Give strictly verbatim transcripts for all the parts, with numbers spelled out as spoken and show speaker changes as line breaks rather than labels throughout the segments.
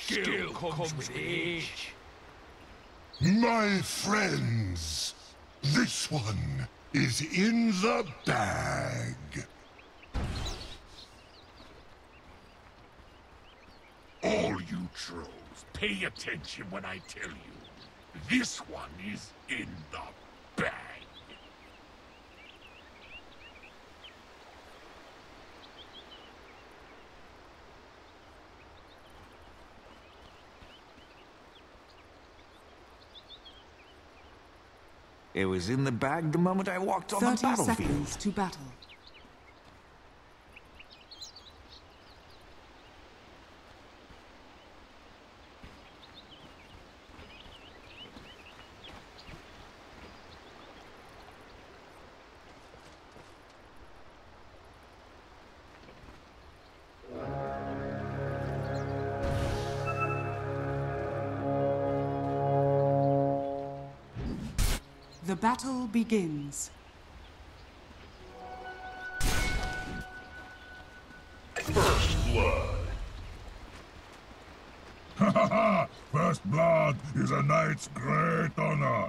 Skill comes with age.
My friends, this one is in the bag. All you trolls, pay attention when I tell you. This one is in the bag.
It was in the bag the moment I walked on the battlefield.
thirty seconds to battle. The battle begins.
First blood. Ha ha ha! First blood is a knight's great honor.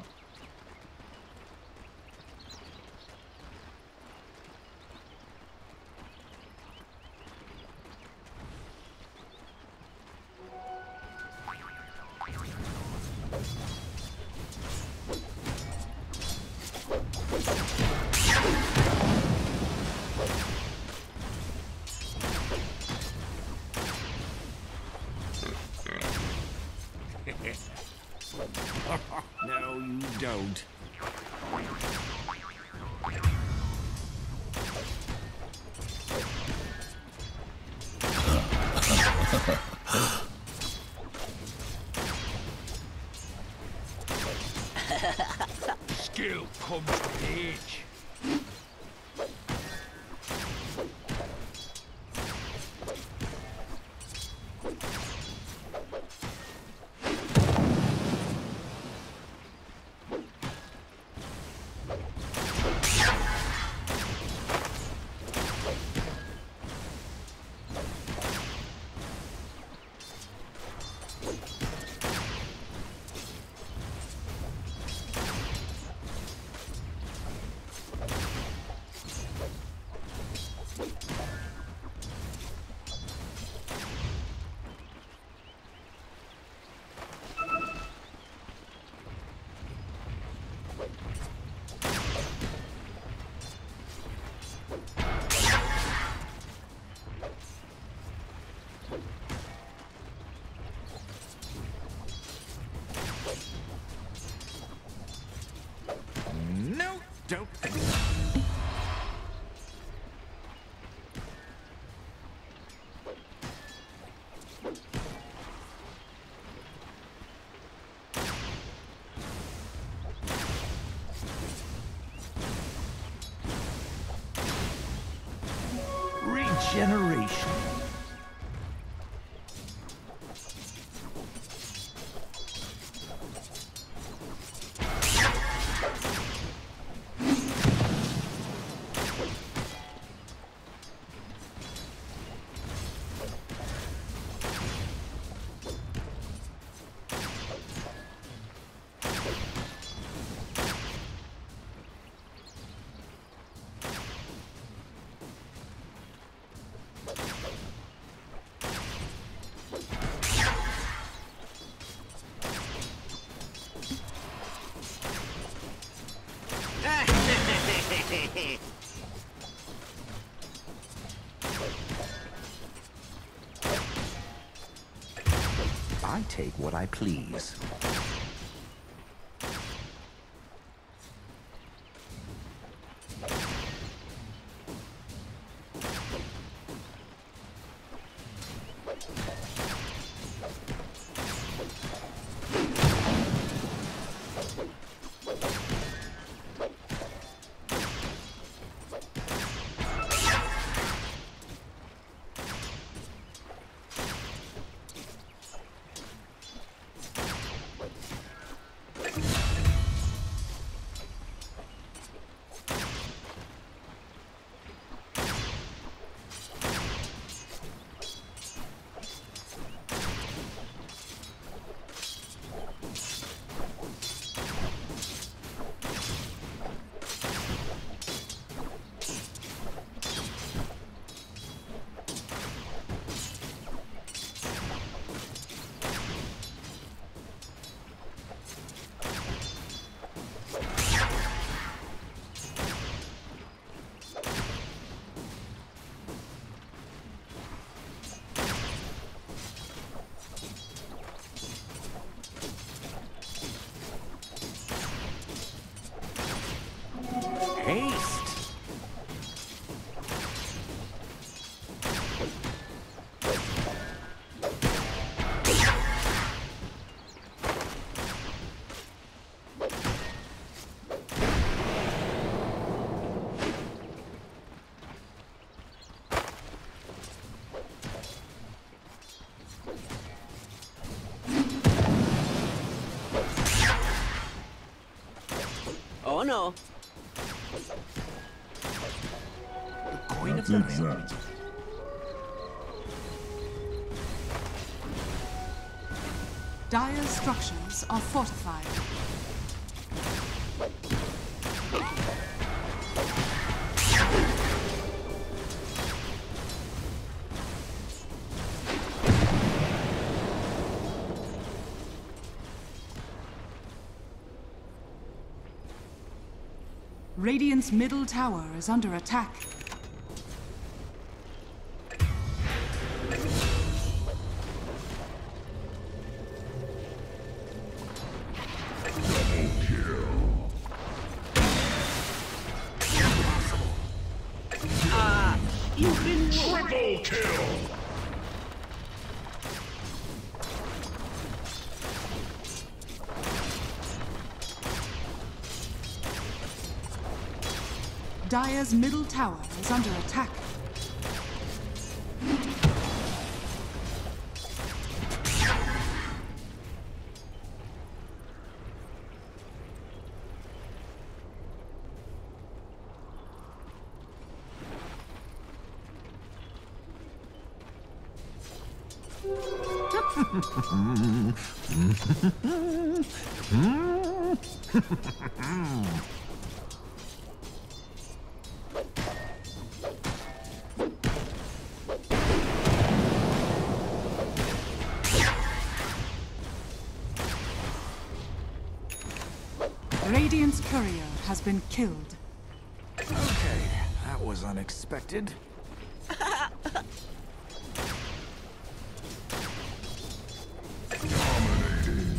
No, you don't.
Skill comes with age.
No, don't think so. Regeneration. I take what I please. haste.
Oh no.
The coin of the realm.
Dire's structures are fortified. Radiant's middle tower is under attack.
Ah, you've been
Triple kill!
Dire's middle tower is under attack. Radiant's courier has been killed.
Okay, that was unexpected.
Dominating.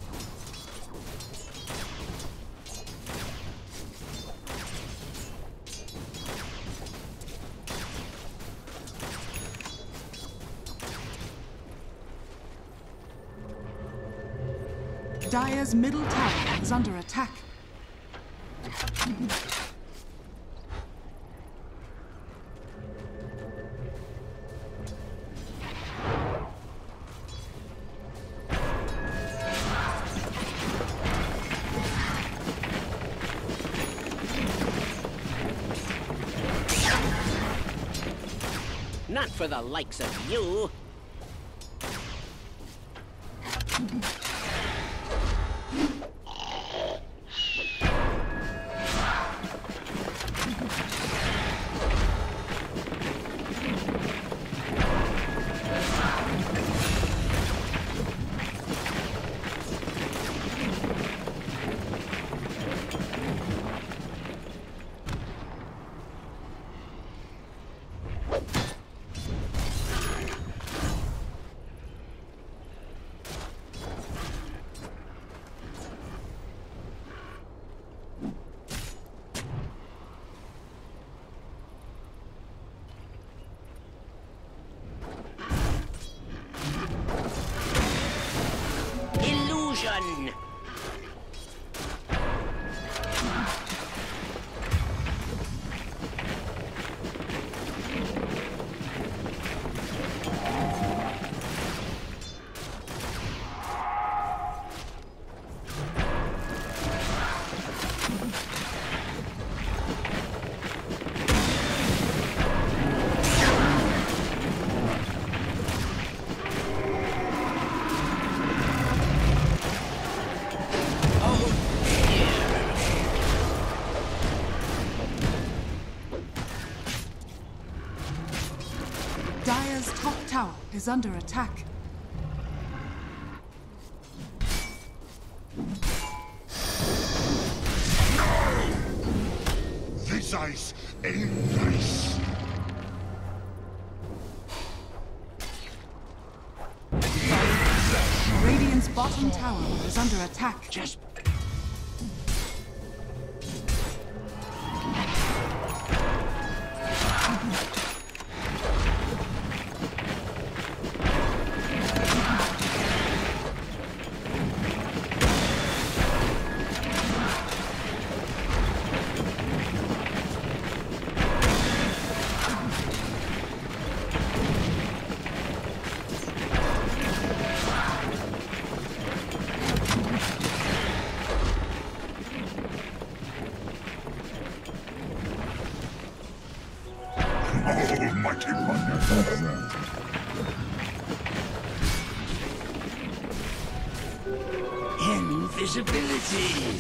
Dire's middle tower is under attack.
not for the likes of you. Illusion!
Dire's top tower is under attack.
This ice ain't nice.
Radiant's bottom tower is under attack.
Just
Invisibility!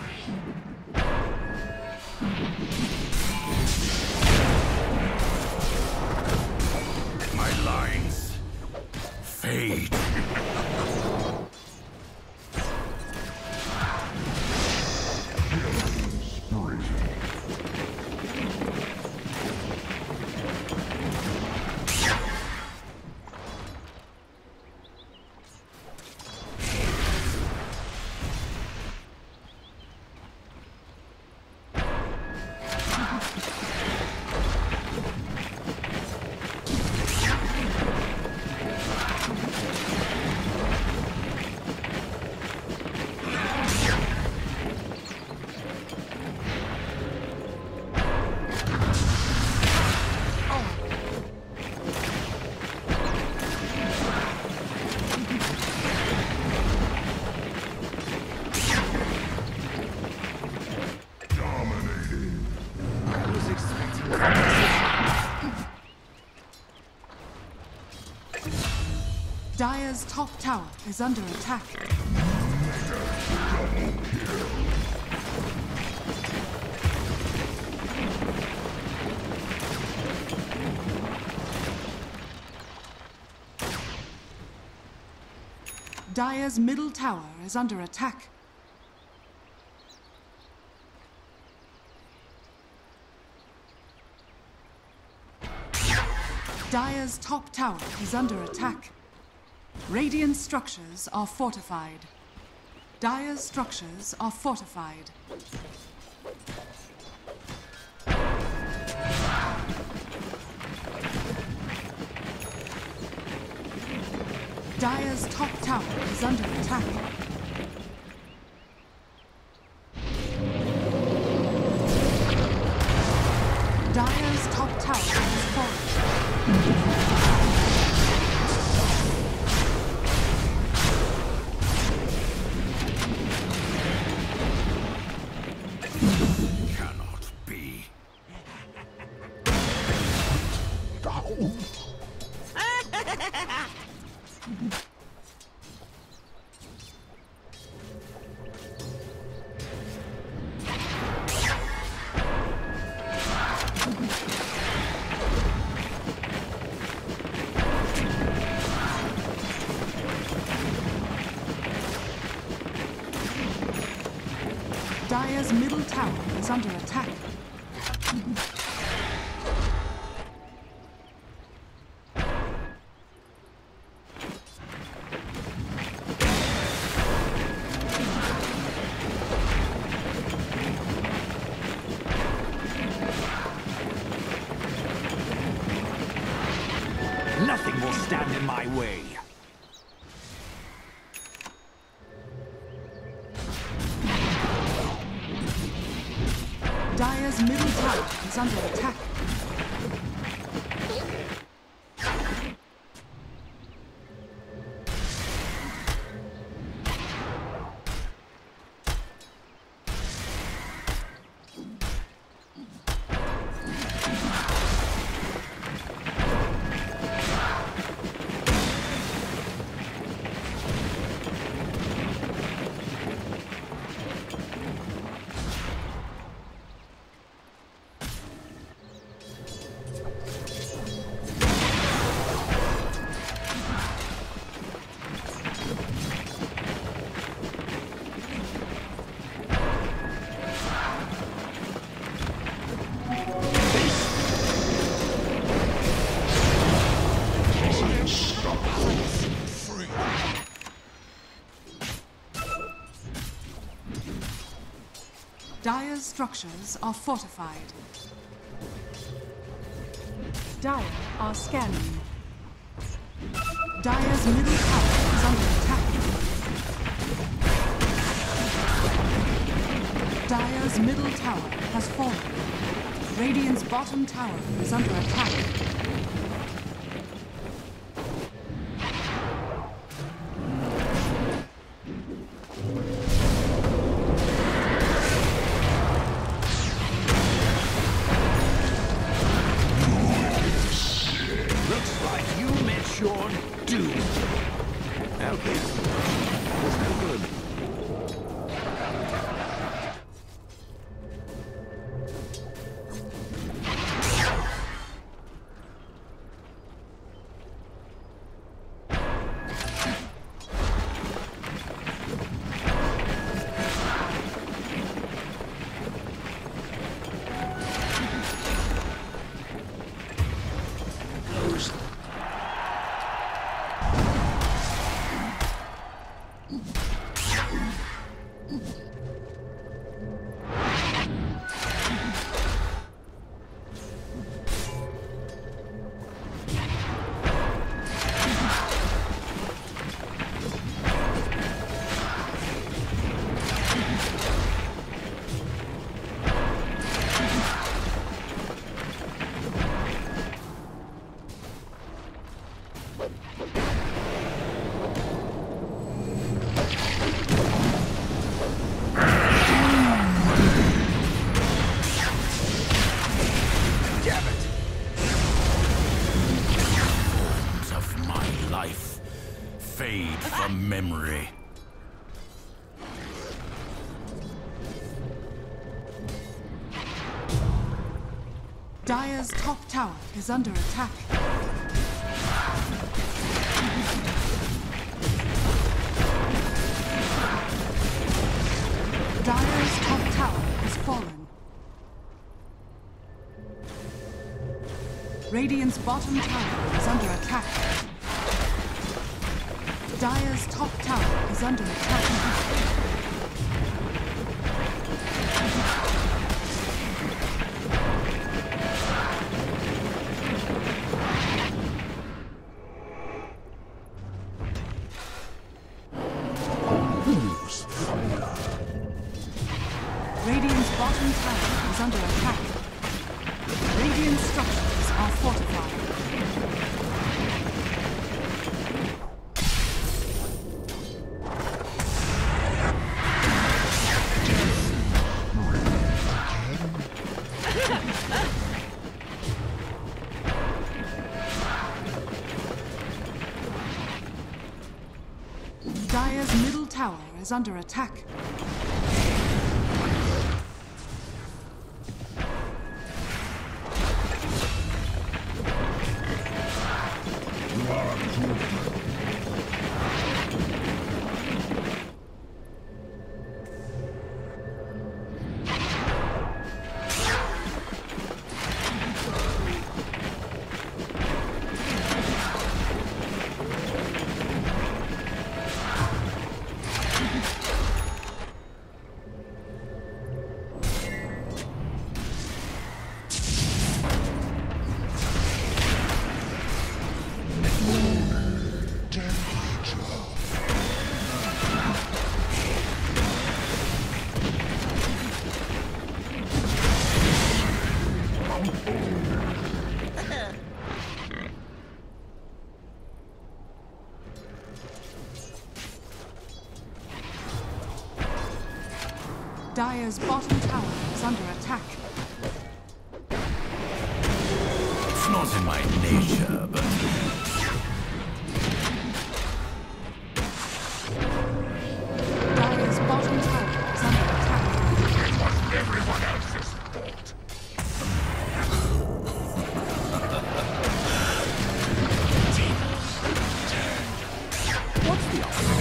My lines fade.
Dire's top tower is under attack. Dire's middle tower is under attack. Dire's top tower is under attack. Radiant structures are fortified. Dire's structures are fortified. Dire's top tower is under attack. Dire's top tower has fallen. Dire's middle tower is under attack.
Nothing will stand in my way.
Dire's middle tower is under attack. Dire's structures are fortified. Dire are scanning. Dire's middle tower is under attack. Dire's middle tower has fallen. Radiant's bottom tower is under attack.
Your doom. Okay. That's no good. from memory.
Dire's top tower is under attack. Dire's top tower has fallen. Radiant's bottom tower is under attack. Dire's top tower is under attack. Radiant's bottom tower is under attack. Radiant structures are fortified. Dire's middle tower is under attack. Dire's bottom tower is under attack.
It's not in my nature, but...
Dire's bottom tower is under attack.
It was everyone else's fault.
What's the option?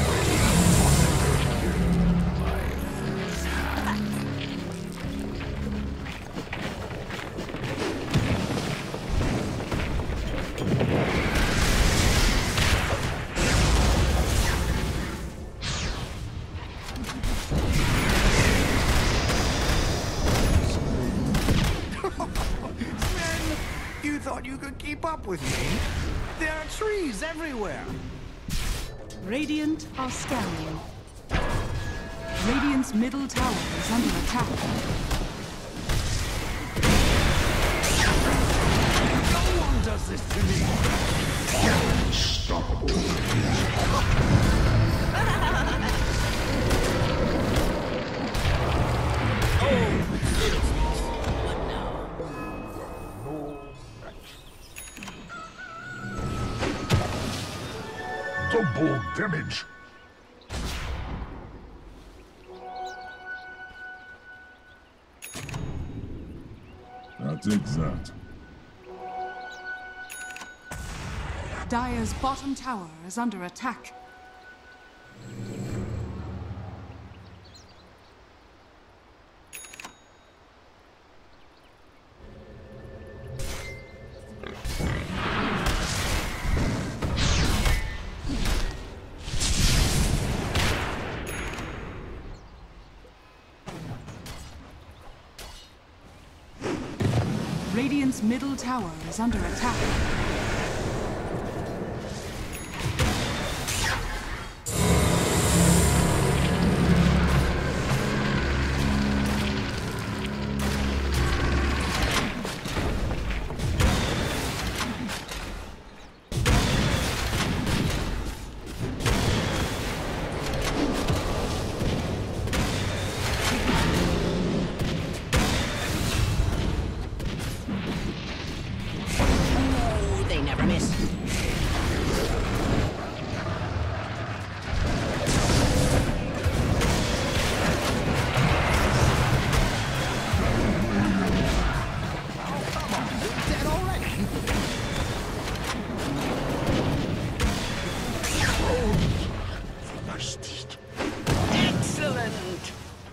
You thought you could keep up with me? There are trees everywhere.
Radiant are scanning. Radiant's middle tower is under attack.
No one does this to me.
Unstoppable. Double damage. I'll take that.
Dire's bottom tower is under attack. Radiant's middle tower is under attack.
fastest.
Excellent!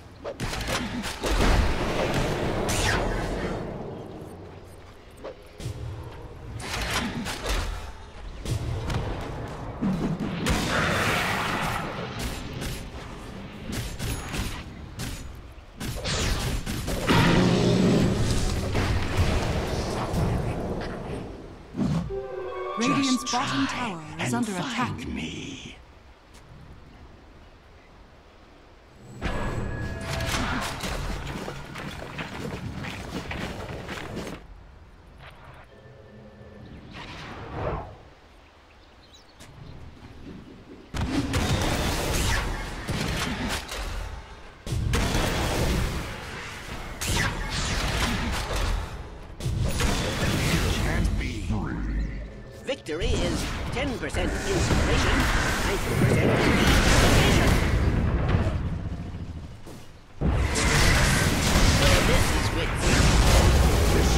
Radiant's bottom tower is under attack.
Me.
Victory is ten percent inspiration, ninety percent determination. So this is wits.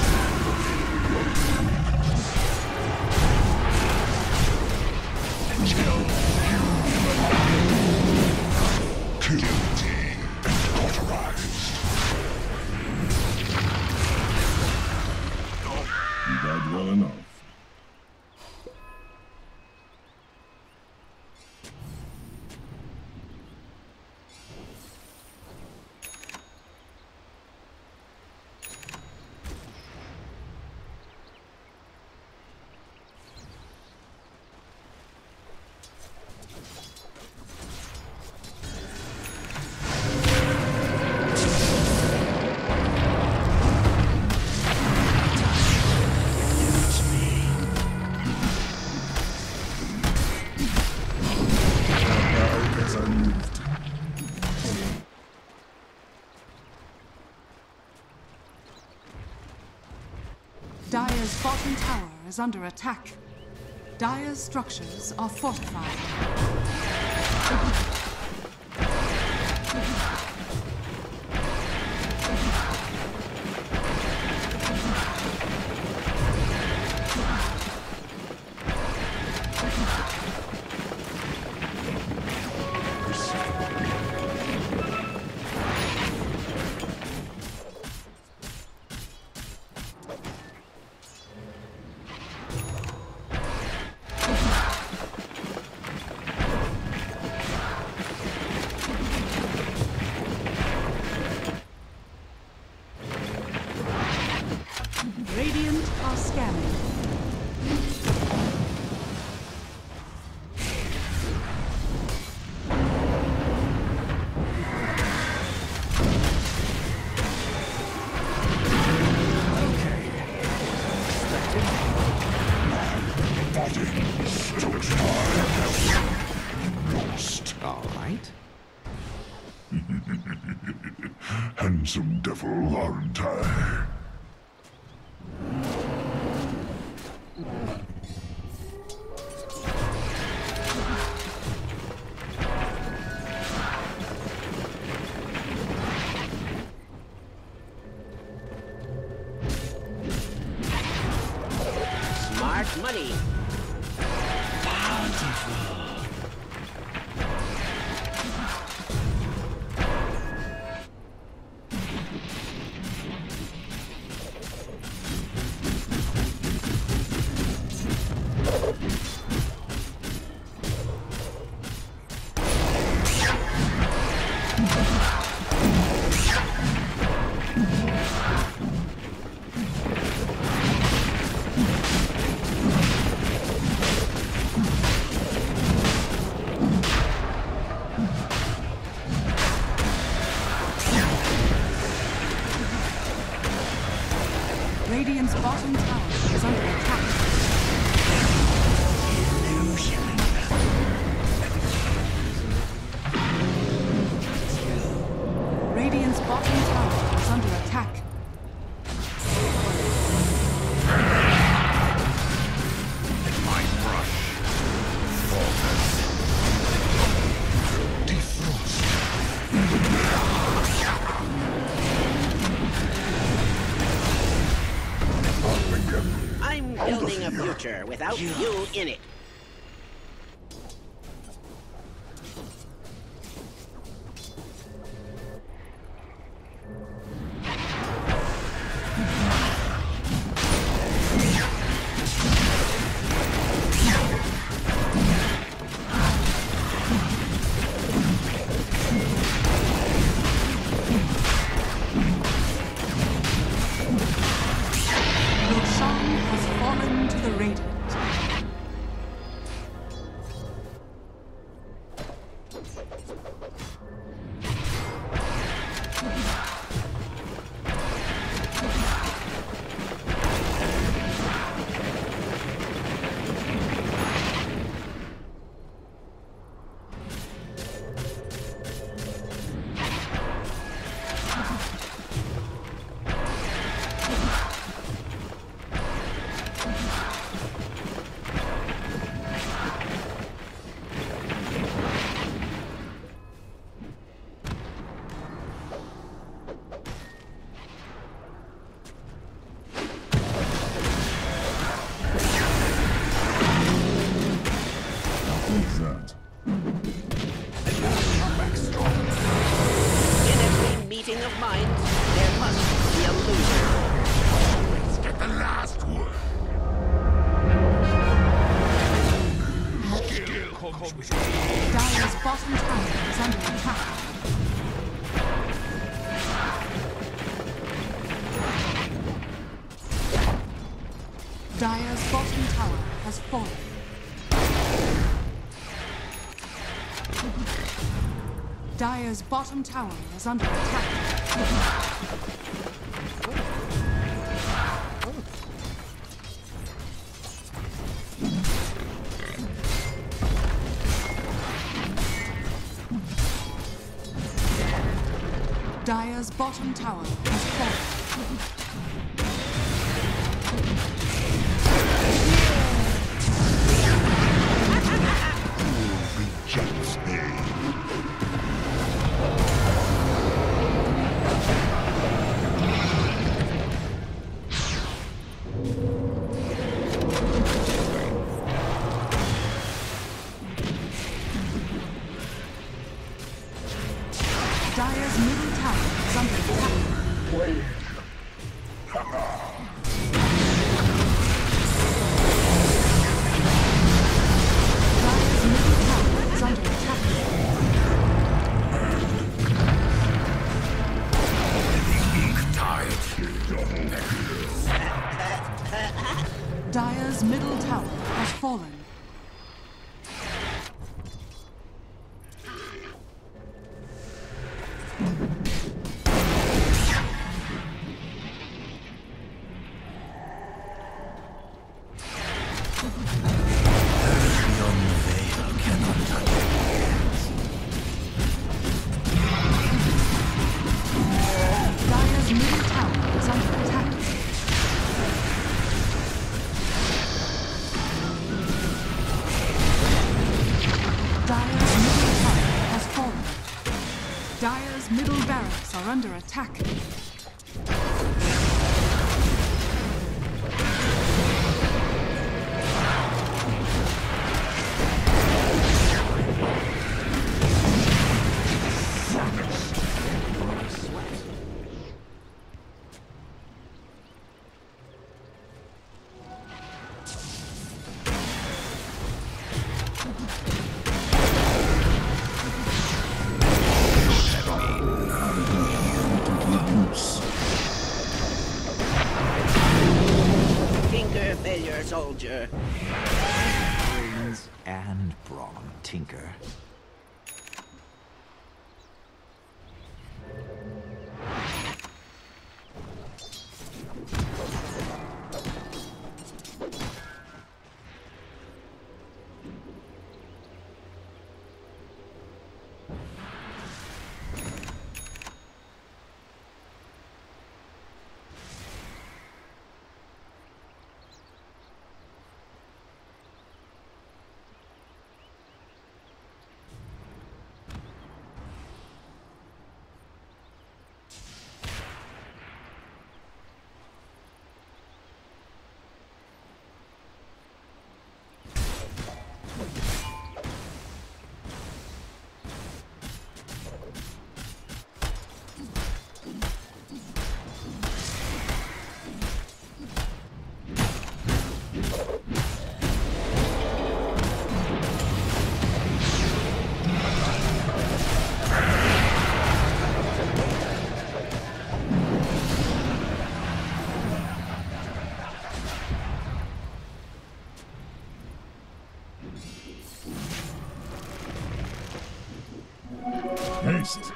Guilty and cauterized.
You died well enough.
Dire's bottom tower is under attack. Dire's structures are fortified. Radiant are scanning.
Lost.
All right.
Handsome devil, aren't I?
Smart money.
Radiant's bottom tower is under attack. Radiant's bottom tower is under attack.
My brush. Defrost.
I'm building a future without you in it. of minds, there must be a loser.
Always get the last word.
Skill comes with age.
Dire's bottom tower is under attack. Dire's bottom tower has fallen. Dire's bottom tower is under attack. Dire's bottom tower has fallen.
Rejects me.
Dire's middle tower is under attack. Dire's middle tower is under attack. Dire's middle tower has fallen. Dire's middle tower is under attack. Dire's middle tower has fallen. Dire's middle barracks are under attack.
Tinker, failure, soldier.
Brains and brawn, Tinker.
Haste.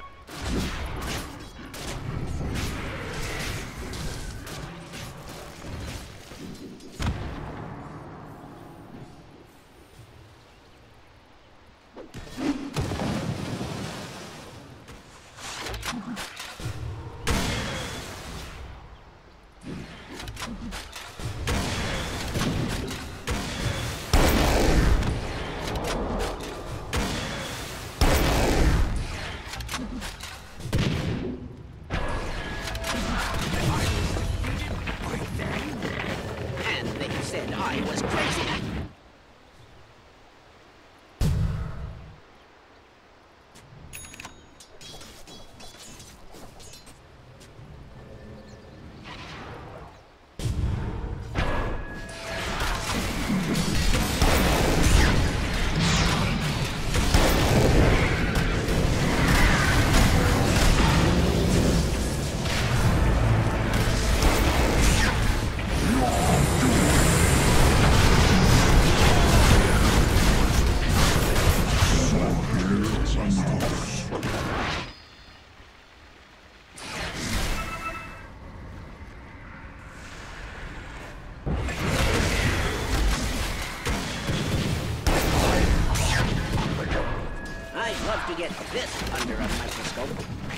to get this under a microscope.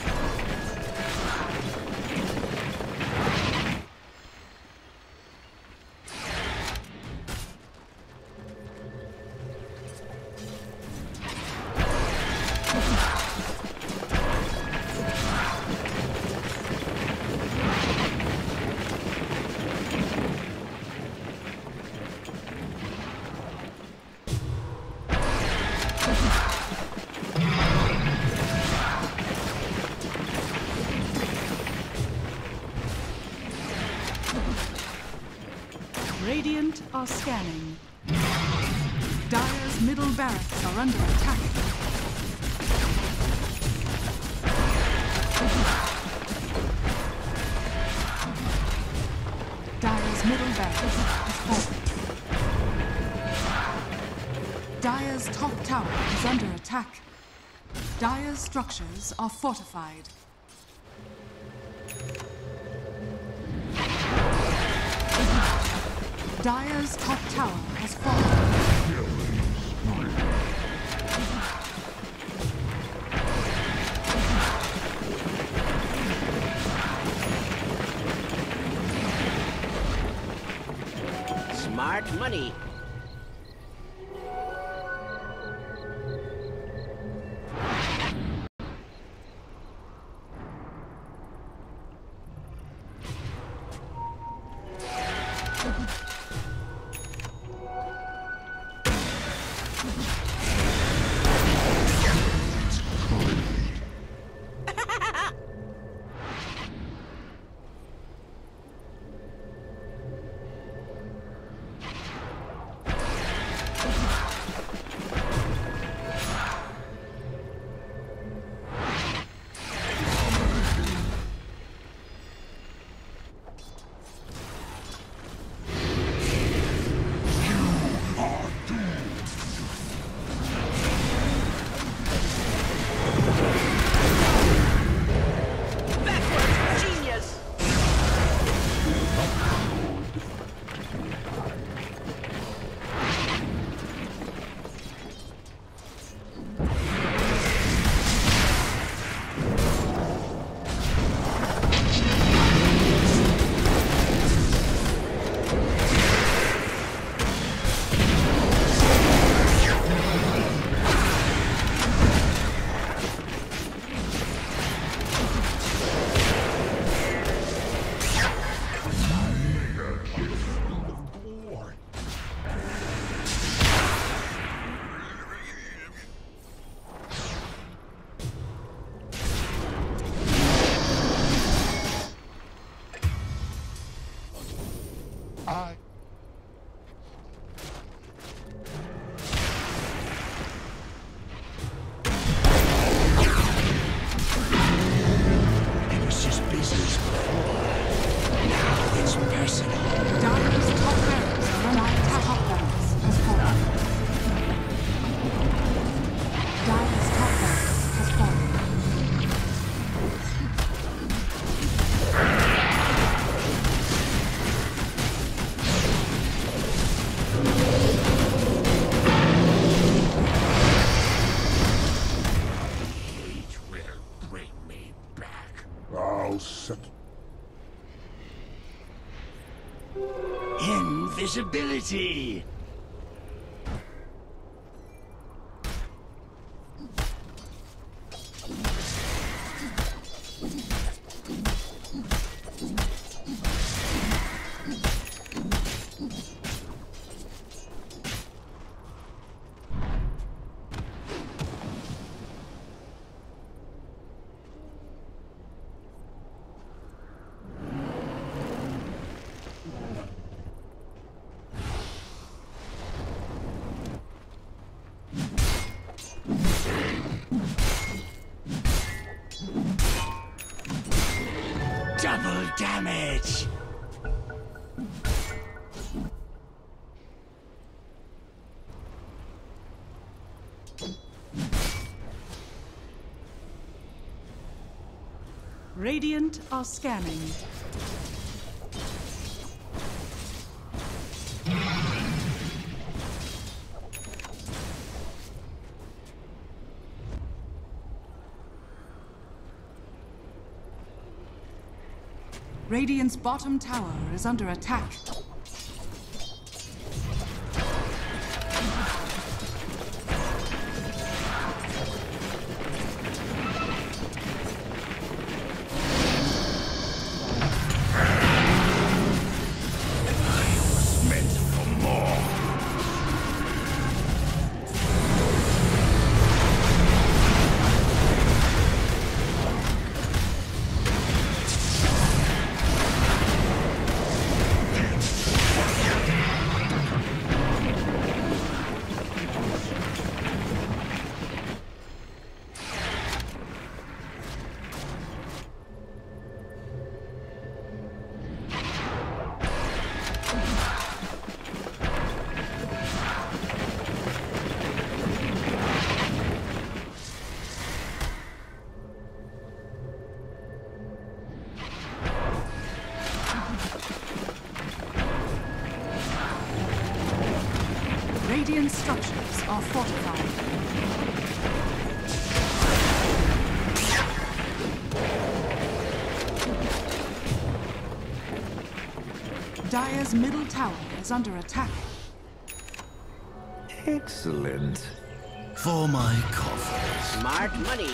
Radiant are scanning. Dire's middle barracks are under attack. Dire's middle barracks has fallen. Dire's top tower is under attack. Dire's structures are fortified. Dire's top tower has fallen.
Smart money.
I... It was just business before. Now it's personal.
Dire's top barracks are under attack. Top barracks has fallen. Dire's top barracks has fallen.
Hate will bring me back. I'll set...
Invisibility! Double damage!
Radiant are scanning. Radiant's bottom tower is under attack. Radiant structures are fortified. Dire's middle tower is under attack.
Excellent.
For my coffers.
Smart money.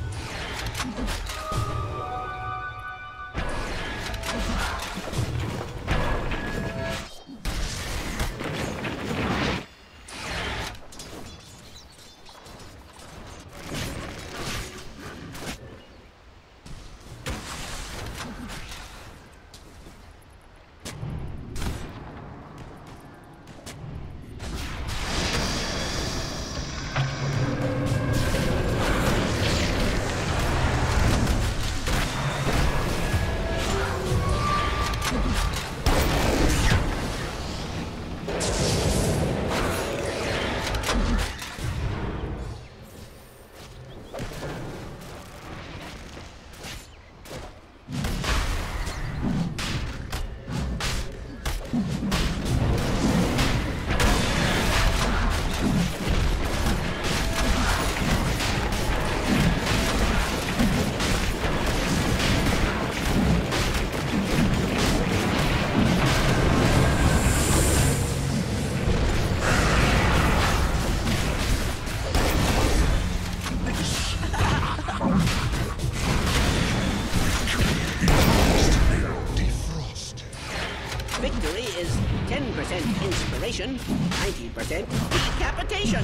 Victory is ten percent inspiration, ninety percent decapitation.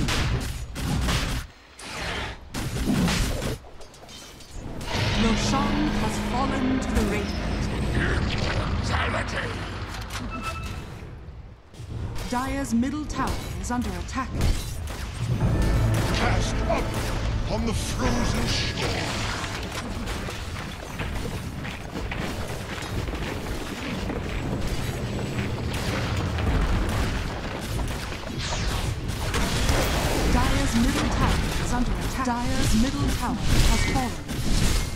Roshan has fallen to the Radiant.
Immortality!
Dire's middle tower is under attack.
Cast up on the frozen shore!
Dire's middle tower is under attack. Dire's middle tower has fallen.